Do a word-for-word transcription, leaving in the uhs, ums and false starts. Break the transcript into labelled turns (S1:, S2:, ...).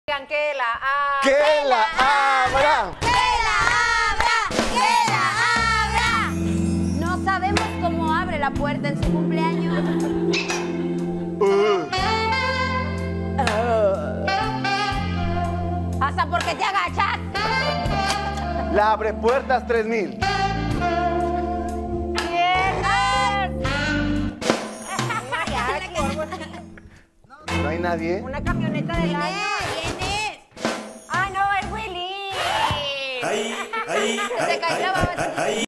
S1: Digan que la abra.
S2: ¡Que la abra!
S3: ¡Que la abra! ¡Que la abra! No sabemos cómo abre la puerta en su cumpleaños.
S2: Uh.
S3: ¿Hasta por qué te agachas?
S2: La abre puertas tres mil.
S3: ¿Quién es?
S2: ¿No hay nadie?
S1: Una camioneta del año.
S3: ¿Quién es?
S1: ¡Ay, no, es Willy!
S4: Ahí, ahí,
S3: Se cayó la baba.
S4: ahí.